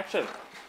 ，Action！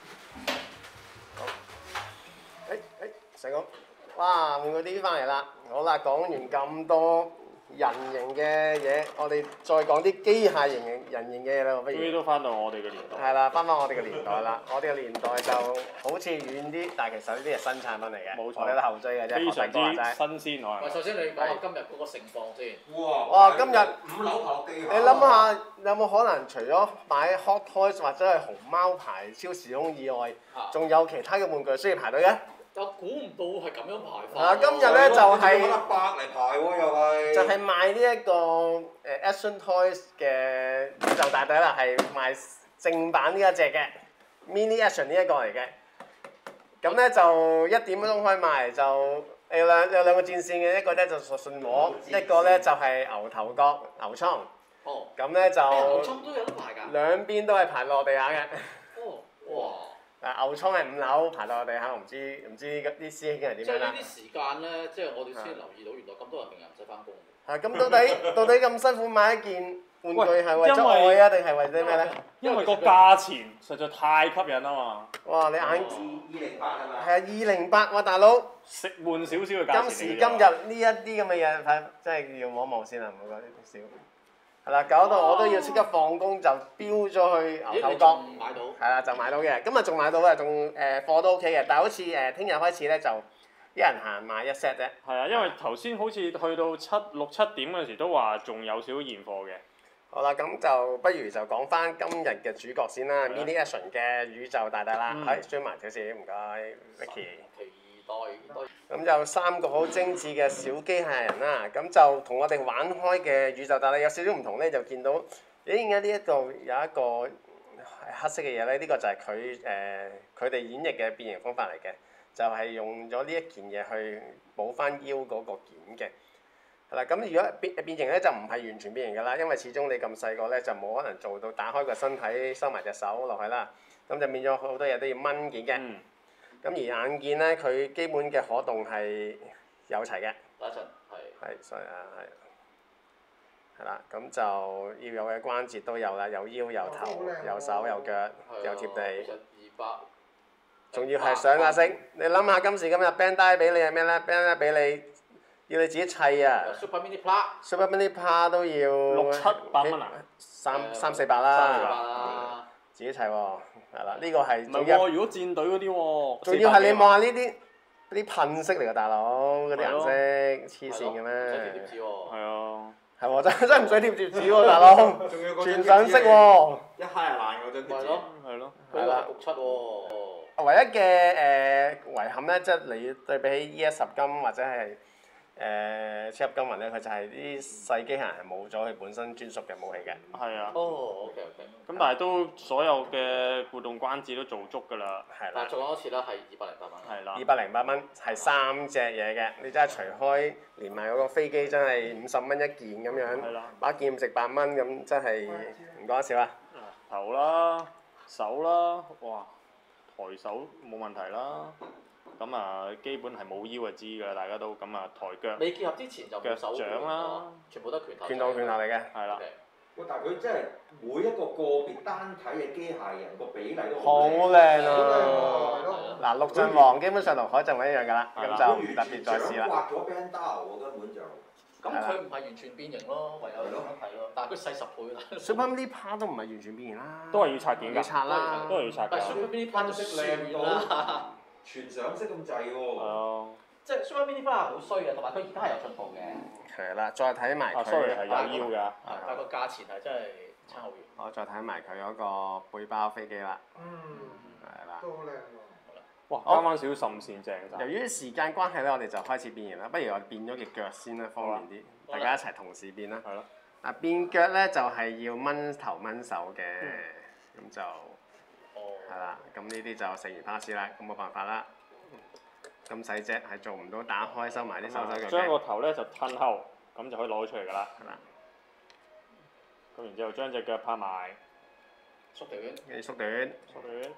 成功！哇，換個 D 翻嚟啦。好啦，講完咁多人形嘅嘢，我哋再講啲機械型嘅人形嘅嘢啦，不如。 終於都翻到我哋嘅年代。 係啦，翻我哋嘅年代啦。我哋嘅年代就好似遠啲，但係其實呢啲係新產品嚟嘅。 冇錯， 我哋都後追嘅啫。 非常之新鮮喂，首先你講下今日嗰個盛況先。 哇！今日 5樓跑機你諗下，有冇可能除咗買 Hot Toys 或者係熊貓牌超時空以外，仲有其他嘅玩具需要排隊嘅？ 我估唔到係咁樣排法。 今日咧就係 100嚟排喎，又係。 就係賣呢一個Action Toys 嘅宇宙大帝啦，係賣正版呢一隻嘅 Mini Action 呢一個嚟嘅。咁咧就1點鐘開賣，就有兩個戰線嘅，一個咧就信和，一個咧就係牛頭角牛倉。 哦。 咁咧就牛倉都有得排㗎。 兩邊都係排落地下嘅。 哦，哇！ 牛倉係5樓排落地下，我唔知啲師兄係點樣啦。 即係呢啲時間咧，即係我哋先留意到，原來咁多人平日唔使翻工。 咁到底咁辛苦買一件玩具係為咗愛啊，定係為咗咩咧？ 因為個價錢實在太吸引啊嘛！ 哇！你眼 208係咪？ 係啊，208喎，大佬。 食悶少少嘅價錢。 今時今日呢一啲咁嘅嘢，真係要望一望先啦，唔好講呢啲少。係啦，搞到我都要即刻放工就飆咗去牛頭角。 買到。 係啦，就買到嘅。今日仲買到嘅，仲貨都 OK 嘅，但係好似聽日開始咧就一人限買1 set 啫。 係啊，因為頭先好似去到6、7點嗰陣時都話仲有少少現貨嘅。 好啦，咁就不如就講翻今日嘅主角先啦 ，Mini Action 嘅宇宙大帝啦，係追埋少少，唔該 Vicky。 期待。 咁就3個好精緻嘅小機械人啦，咁就同我哋玩開嘅宇宙大帝有少少唔同咧，就見到咦點解呢一度有一個黑色嘅嘢咧？呢個就係佢哋演繹嘅變形方法嚟嘅，就係用咗呢一件嘢去補翻腰嗰個件嘅。係啦，咁如果變形咧就唔係完全變形㗎啦，因為始終你咁細個咧就冇可能做到打開個身體收埋隻手落去啦，咁就變咗好多嘢都要掹件嘅。咁而硬件咧，佢基本嘅可動係有齊嘅。 等一陣， 係，所以係啦，咁就要有嘅關節都有啦，有腰、有頭、有手、有腳，有貼地。 其實200。 仲要係上下色，你諗下今時今日 Bandai 俾你係咩咧 ？Bandai 俾你要你自己砌啊 Super Mini Plus。Super Mini Plus 都要 6、700蚊啊 ！3、400啦。自己砌喎，係啦，呢個係。 唔係喎，如果戰隊嗰啲喎。 仲要係你望下呢啲噴色嚟㗎，大佬嗰啲顏色黐線嘅咩？ 唔使貼貼紙喎。 係啊。 係喎，真係唔使貼貼紙喎，大佬。全上色喎。 一揩就爛嗰張貼紙。 係咯。 係啦。 焗漆喎。 唯一嘅遺憾咧，即係你對比起 ES 10金或者係超級金魂咧，佢就係啲細機械人係冇咗佢本身專屬嘅武器嘅。 係啊。 哦，OK。 咁但係都所有嘅互動關節都做足㗎啦。 係啦。 但係做多次啦，係208蚊。 係啦。 208蚊係3隻嘢嘅，你真係除開連埋嗰個飛機，真係50蚊一件咁樣。 係啦。 把件值8蚊咁，真係唔講得笑啊！ 頭啦，手啦，哇！抬手冇問題啦，咁啊基本係冇腰就知㗎啦，大家都咁啊抬腳。 未結合之前就冇手掌啦， 全部都係拳頭。 拳頭嚟嘅。 係啦。 喂，但係佢真係每一個個別單體嘅機械人個比例都好靚啊！嗱，陸進晉王基本上同海賊王一樣㗎啦，咁就唔特別再試啦。 刮咗 Bandai 喎，根本就。 咁佢唔係完全變形咯，唯有咁樣睇咯。但係佢細10倍啦。 Super Mini Plus 都唔係完全變形啦。 都係要拆件㗎。 要拆啦。 都係要拆㗎。 Super Mini Plus 都靚到全上色咁滯喎。 係啊。 即係 Super Mini Plus 係好衰嘅，同埋佢而家係有進步嘅。 係啦，再睇埋佢。 sorry 係有腰㗎。 但係個價錢係真係差好遠。 我再睇埋佢嗰個背包飛機啦。係啦。 都好靚喎。 哇！啱啱少少滲線正由於時間關係咧，我哋就開始變形啦。不如我哋變咗隻腳先啦，方便啲，大家一齊同時變啦。 係咯。 嗱，變腳咧就係要掹頭掹手嘅，咁就係啦。咁呢啲就食完 pass 啦，咁冇辦法啦。咁細隻係做唔到打開收埋啲手腳嘅。 將個頭咧就褪後，咁就可以攞出嚟㗎啦。 係啦。 咁然之後將隻腳拍埋， 縮短。 跟住縮短。 縮短。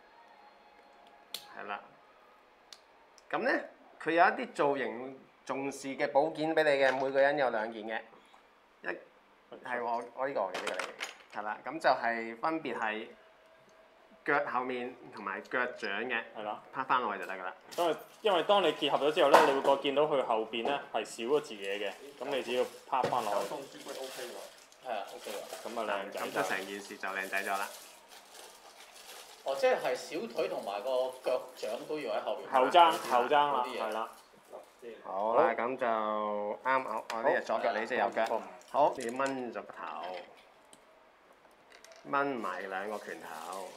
係啦，咁咧佢有一啲造型重視嘅寶件俾你嘅，每個人有2件嘅，係我呢個嘅呢個嚟嘅，係啦，咁就係分別係腳後面同埋腳掌嘅， 係啦。 拍翻落去就得㗎啦。 因為當你結合咗之後咧，你會見到佢後邊咧係少咗截嘢嘅，咁你只要拍翻落去。 係啊，OK 喎。 咁啊靚仔。 咁就成件事就靚仔咗啦。 哦，即係小腿同埋個腳掌都要喺後邊。 後踭啦，係啦。 好啦，咁就啱我呢隻左腳，你隻右腳。好，你要掹咗個頭，掹埋兩個拳頭。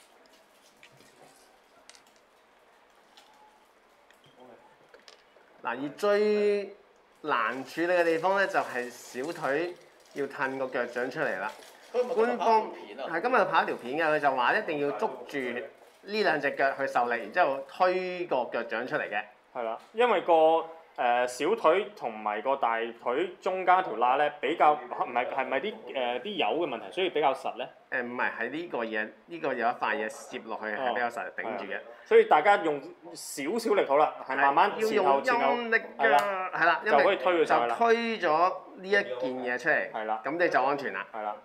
嗱，而最難處理嘅地方咧，就係小腿要褪個腳掌出嚟啦。官方係今日拍一條片嘅，佢就話一定要捉住呢兩隻腳去受力，然之後推個腳掌出嚟嘅。 係啦，因為小腿同埋個大腿中間條罅咧比較係咪啲油嘅問題，所以比較實咧？ 唔係，係呢個嘢，呢個有一塊嘢攝落去係比較實頂住嘅。 所以大家用少少力好啦，係慢慢要用陰力㗎，係啦， 就可以推佢上去啦。 就推咗呢一件嘢出嚟， 係啦， 咁你就安全啦。 係啦。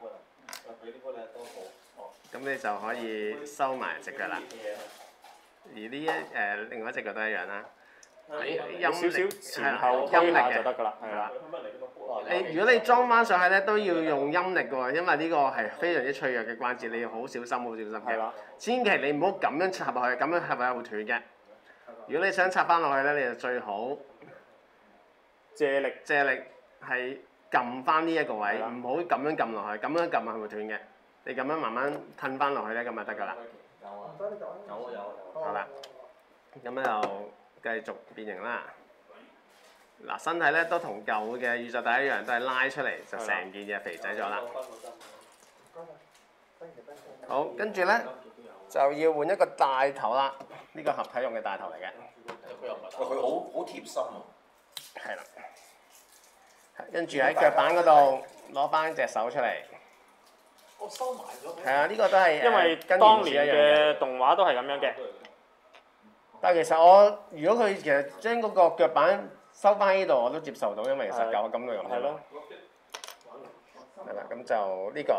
咁你就可以收埋隻腳啦。而呢另外一隻腳都一樣啦。 有少少前後推下就得㗎啦，係啦。 如果你裝翻上去咧，都要用陰力㗎喎，因為呢個係非常之脆弱嘅關節，你要好小心，好小心嘅。 係啦。 千祈你唔好咁樣插落去，咁樣插落去會斷嘅。如果你想插翻落去咧，你就最好借力係撳翻呢一個位，唔好咁樣撳落去，咁樣撳係會斷嘅。你咁樣慢慢褪翻落去咧，咁就得㗎啦。好啦，咁咧就繼續變形啦。嗱，身體咧都同舊嘅宇宙帶一樣，都係拉出嚟就成件嘢肥仔咗啦。好，跟住咧就要換一個大頭啦，呢個合體用嘅大頭嚟嘅。 佢好貼心啊！ 係啦，跟住喺腳板嗰度攞翻隻手出嚟。 我收埋咗。 係啊，呢個都係因為當年嘅動畫都係咁樣嘅。 但係其實如果佢其實將嗰個腳板收翻喺呢度，我都接受到，因為其實舊咁就咁。係咯。係啦，咁就呢個。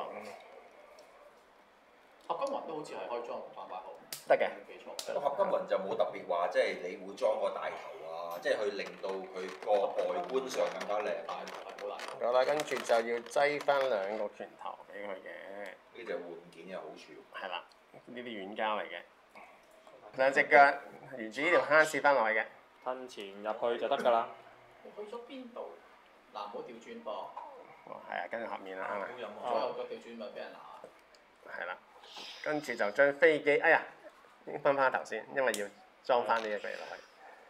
合金雲都好似係可以裝反擺號。 得嘅。 個合金雲就冇特別話，即係你會裝個大頭啊，即係去令到佢個外觀上更加靚。 大頭係好難。 好啦，跟住就要擠翻兩個拳頭俾佢嘅。 呢隻換件嘅好處。 係啦，呢啲軟膠嚟嘅。兩隻腳沿住呢條坑試翻落去嘅。 褪前入去就得㗎啦。 去咗邊度？嗱，唔好調轉噃。 係啊，跟住合面啦，係咪？ 左右腳調轉咪俾人鬧。 係啦，跟住就將飛機，哎呀，分翻頭先，因為要裝翻呢一個嘢落去。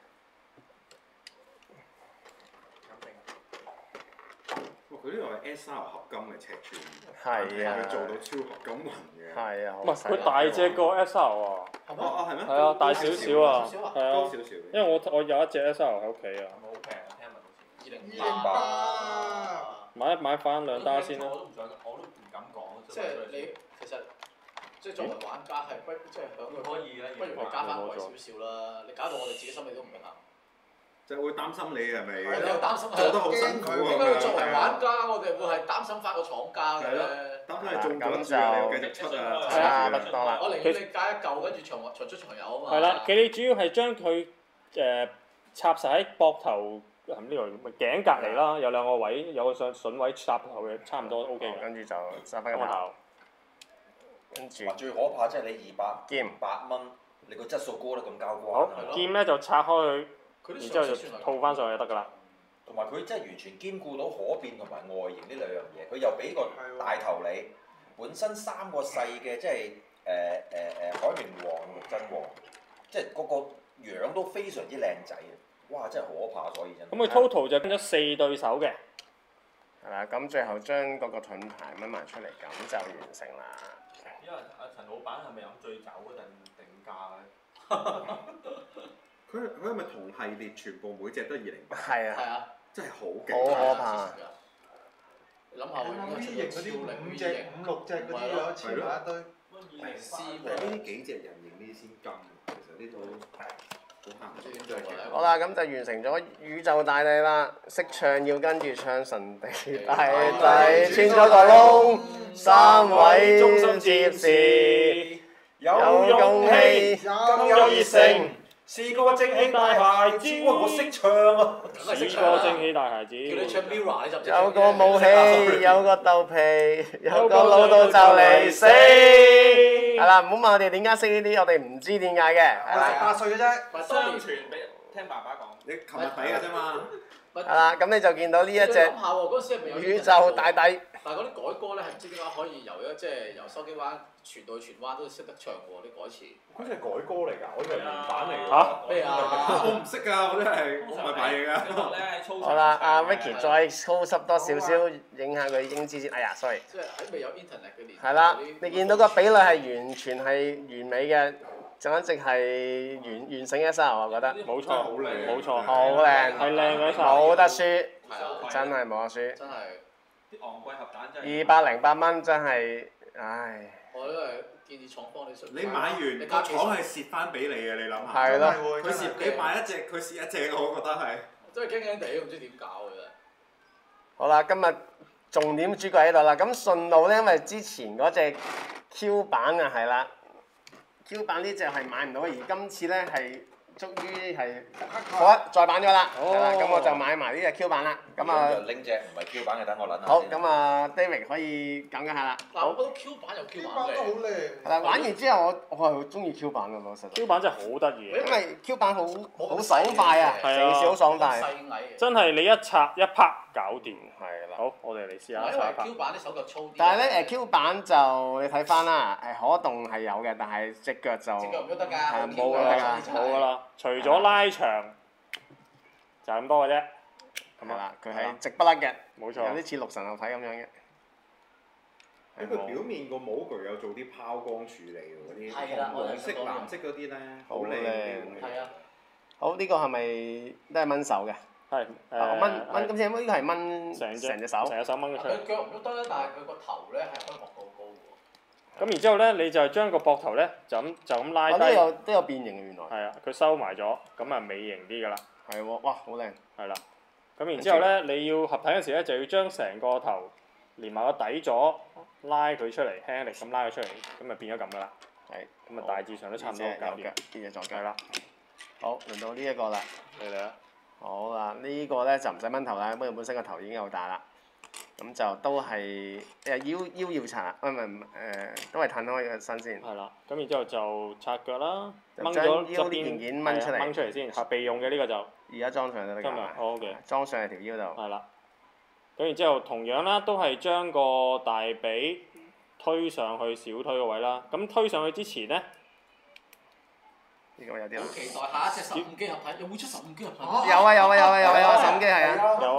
佢呢個係 SR 合金嘅尺寸， 係啊， 佢做到超合金雲嘅。 係啊， 唔係佢大隻過 SR 喎。 係咩？ 係啊，大少少啊，係啊， 高少少。 因為我有一隻 SR 喺屋企啊。 好平啊，聽聞好似。 買翻兩打先啦。 我都唔敢講。即係你其實即係作為玩家係不即係響佢可以不如加翻貴少少啦。你搞到我哋自己心理都唔平衡。 就會擔心你係咪？ 係你擔心做得好辛苦啊！ 點解作為玩家，我哋會係擔心翻個廠家嘅咧？ 擔心你中咗注啊，你又繼續出啊！ 差不多啦。 我寧願你加一嚿，跟住長出長有啊嘛。 係啦，你主要係將佢插實喺膊頭呢度頸隔離啦，有兩個位，有個筍位插頭嘅，差唔多 OK 嘅。 跟住就收翻個頭。跟住。 最可怕即係你劍 200蚊，你個質素高得咁交關。 好，劍咧就拆開佢。然之後就套翻上去就得㗎啦。 同埋佢真係完全兼顧到可變同埋外形呢兩樣嘢，佢又俾個大頭你，本身3個細嘅即係海明王、陸鎮王，即係個樣都非常之靚仔嘅，哇！真係可怕，所以真係。 咁佢 total 就跟咗4對手嘅。 係啦，咁最後將嗰個盾牌掹埋出嚟，咁就完成啦。 因為阿陳老闆係咪飲醉酒嗰陣定價咧？ 佢係咪同系列全部每隻都208？ 係啊。 係啊。 真係好勁。 好可怕。 你諗下佢 V 型嗰啲5隻、5、6隻嗰啲有黐埋一堆。 呢幾隻人形呢啲先金，其實呢套好鹹。 好啦，咁就完成咗宇宙大帝啦。識唱要跟住唱神地大帝，穿咗個窿，3位中心接士。 有勇氣， 更有熱誠，是個正氣大孩子。喂，我識唱啊！ 是個正氣大孩子。 叫你唱 Mirror 你就唔識有個武器，有個豆皮，有個老到就嚟死。係啦，唔好問我哋點解識呢啲，我哋唔知點解嘅。 我18歲嘅啫， 相傳俾聽爸爸講。 你琴日睇嘅啫嘛。 係啦，咁你就見到呢一隻諗下喎，嗰陣時係咪有宇宙大帝？ 但係嗰啲改歌咧係唔知點解可以由筲箕灣傳到去荃灣都識得唱喎啲改詞。 嗰隻係改歌嚟㗎，我以為原版嚟㗎。 嚇咩啊？ 我唔識㗎，我真係我唔係買嘢㗎。 小學咧喺操場。 好啦，阿 Vicky 再操濕多少少，影下佢英姿先。哎呀，sorry。 即係喺未有 internet 嘅年代。 係啦，你見到個比例係完全係完美嘅，簡直係完整一首，我覺得。 冇錯， 好靚冇錯， 好靚， 係靚嘅一首。 冇得輸， 係啊， 真係冇得輸。 真係。 啲昂貴盒蛋真係。 208蚊真係，唉。 我都係建議廠方你出。 你買完個廠係蝕翻俾你嘅，你諗下。 係咯。 佢蝕你買一隻，佢蝕一隻，我覺得係。 真係驚驚地，唔知點搞嘅真係。 好啦，今日重點主角喺度啦。咁順路咧，因為之前嗰隻 Q 版啊，係啦 ，Q 版呢隻係買唔到，而今次咧係終於係再版咗啦。係啦，咁我就買埋呢隻 Q 版啦。咁啊， 拎隻唔係 Q 版嘅，等我撚下先。 好，咁啊，David 可以講解下啦。 嗱，我覺得 Q 版有 Q 版嘅。 係啦，玩完之後我係好中意 Q 版嘅老實。 Q 版真係好得意， 因為 Q 版好爽快啊， 係啊成事好爽快。 細蟻嘅。 真係你一拆一拍搞掂。 係啦。 好，我哋嚟試下因為拆一拍。 Q 版啲手腳粗啲。 但係咧Q 版就你睇翻啦，可動係有嘅，但係隻腳就隻腳唔喐得㗎。 係冇㗎啦， 冇㗎啦，除咗拉長就係咁多嘅啫。 係啦，佢係直不甩嘅， 冇錯。 有啲似六神合體咁樣嘅。 佢表面個模具有做啲拋光處理喎，嗰啲係啦我黃色、 哋藍色嗰啲咧，好好靚靚係啊。 好，呢個係咪都係掹手嘅？ 係掹今次呢個係掹成成隻手。 成隻手掹咗出嚟。 佢腳唔喐得咧，但係佢個頭咧係可以落到高喎。 咁然之後咧，你就將個膊頭咧就咁拉我低。 都有變形嘅原來。 係啊，佢收埋咗，咁啊美型啲㗎啦。 係喎，哇，好靚！ 係啦。咁然之後咧，你要合體嗰時咧，就要將成個頭連埋個底座拉佢出嚟，輕力咁拉佢出嚟，咁就變咗咁㗎啦。 係。 咁啊大致上都差唔多搞掂。 啲嘢撞腳係啦。 好，輪到呢一個啦。 你嚟啦。 好啦，呢個咧就唔使掹頭啦，因為本身個頭已經好大啦。咁就都係腰要拆，唔係都係褪開個身先。 係啦，咁然之後就拆腳啦，掹將咗腰呢件件掹出嚟， 掹出嚟先，係備用嘅呢個就。 而家裝上就得㗎今日啦。 好嘅。 裝上去條腰度。 係啦。咁然之後同樣啦，都係將個大髀推上去小推個位啦。咁推上去之前咧， 呢個有啲難。 期待下一隻15機合體，有冇出15機合體？ 有啊手機係啊。 有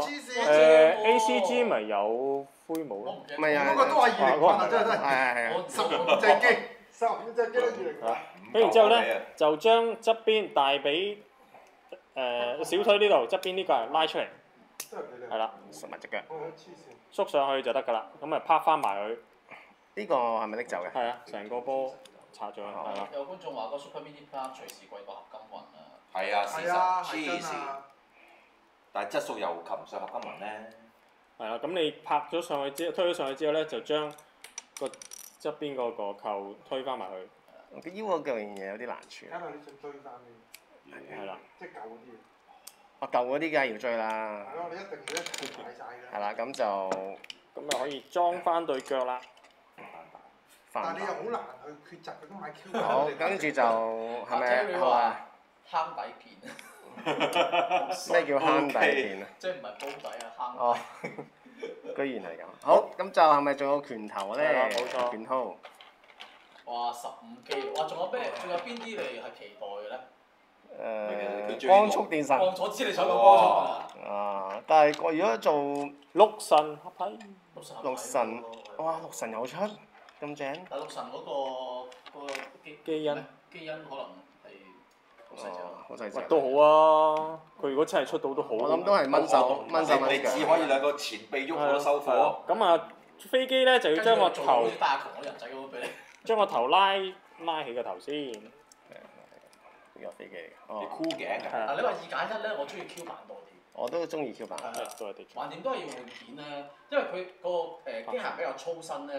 ACG 咪有灰帽咯。 唔係啊。 嗰個都係2000啊，真係真係。 係。 15隻機，15隻機都2000。 跟然之後咧，就將側邊大髀小推呢度側邊呢個拉出嚟，係啦， 實埋隻腳。 縮上去就得㗎啦。咁啊拍翻埋佢。 呢個係咪拎走嘅？ 係啊，成個波拆咗，係啦。 有觀眾話個 Super Mini Plan 隨時貴過合金雲啊！ 係啊，事係啊， 實黐線，但係質素又及唔上合金雲咧。 係啦，咁你拍咗上去之後，推咗上去之後咧，就將個側邊嗰個扣推翻埋去。 個腰嗰嚿嘢有啲難處。 因為你想追翻啲。 係啦。 即係舊嗰啲。 我舊嗰啲梗係要追啦。 係咯，你一定要一齊買晒㗎。 係啦，咁就咁就可以裝翻對腳啦。 但係你又好難去抉擇佢都買 Q 版。 好，跟住就係咪好啊？ 坑底片。 咩叫坑底片啊？ 即係唔係煲底啊？坑底。 哦，居然係咁。好，咁就係咪仲有拳頭咧？ 係啦冇錯拳套。 哇！15G，哇！仲有邊啲你係期待嘅咧？ 光速電神。 我知你想講光速啊！但係我如果做六神合體。 六神，哇！六神有出，咁正。 但六神嗰個基因可能係好細隻。 好細隻。 都好啊！佢如果真係出到都好。 我諗都係掹手掹你只可以兩個前臂喐我都收貨。 咁啊，飛機咧就要將個頭， 帶阿窮嗰人仔咁樣俾你。 將個頭拉起個頭先。 呢個飛機嚟嘅。 你箍頸㗎。 嗱，你話2揀1咧，我中意 Q 版多啲。 我都中意 Q 版。 橫掂都係要換片咧，因為佢個機械比較粗身咧，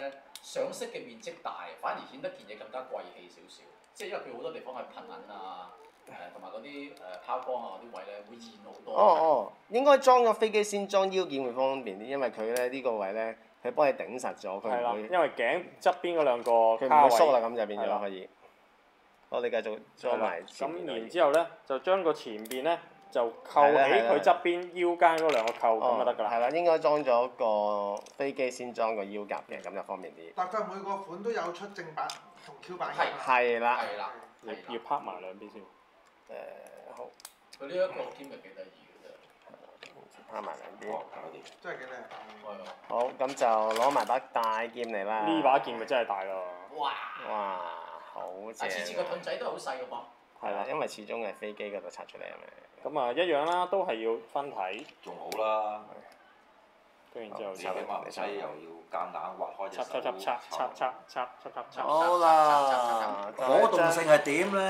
上色嘅面積大，反而顯得件嘢更加貴氣少少。即係因為佢好多地方係噴銀啊，同埋嗰啲拋光啊嗰啲位咧會現好多。 哦，應該裝個飛機先裝腰件會方便啲，因為佢咧呢個位咧，佢幫你頂實咗，佢係啦， 唔會因為頸側邊嗰兩個佢唔卡位會縮啦，咁就變係啦咗可以。我哋繼續裝埋前面咁然嗰啲之後咧，就將個前邊咧就扣起佢側邊腰間嗰兩個扣咁就得㗎啦。 係啦，應該裝咗個飛機先裝個腰夾嘅，咁就方便啲。 但佢每個款都有出正版同 Q 版嘅。 係啦。 係啦， 要拍埋兩邊先。 好。 佢呢一個 team 係幾得意嘅啫。 拍埋兩邊。 真係幾靚。 好，咁就攞埋把大劍嚟啦。 呢把劍咪真係大咯。 哇！ 哇，好正。 次次個盾仔都係好細嘅噃。 係啦，因為始終係飛機嗰度拆出嚟啊嘛。 咁啊，一樣啦，都係要分體。 仲好啦。 跟住之後自己馬來西又要夾硬劃開隻手。 插。 好啦。 可動性係點咧？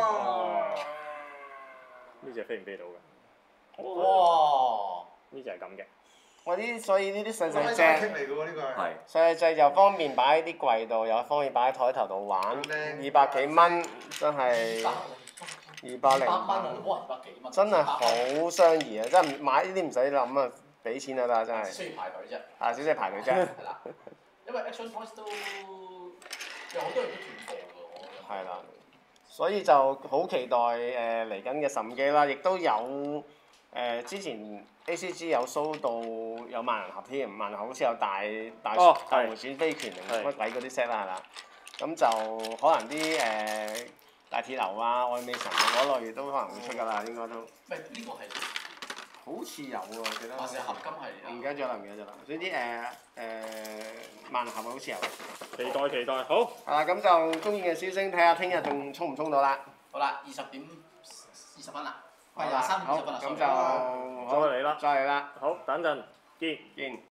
呢隻飛唔飛到嘅？ 哇！ 呢隻係咁嘅。 所以呢啲細細隻， 嚟嘅喎呢個係。 係。 細細隻又方便擺喺啲櫃度，又方便擺喺台頭度玩。200幾蚊，真係。200 蚊啊！哇，200幾蚊。 真係好相宜啊！真係買呢啲唔使諗啊，俾錢就得真係。 需要排隊啫。 啊，小姐排隊啫。 係啦，因為 Action Points 都有好多人都斷貨㗎，我覺得。 係啦，所以就好期待嚟緊嘅審機啦，亦都有之前 ACG 有 show 到有萬能俠添，萬能俠好似有大回旋飛拳定乜鬼嗰啲 set 啦，係啦，咁就可能啲大鐵流啊、愛美神嗰類都可能會出㗎啦，應該都。 喂，呢個係好似有喎，我記得。 還是合金係嚟唔記得咗啦，唔記得咗啦。總之萬能俠好似有。 期待，好。 係啦，咁就公演嘅消息，睇下聽日仲衝唔衝到啦。 好啦，20:20啦。 係啦，好，咁就再嚟啦。 再嚟啦。 好，等陣見。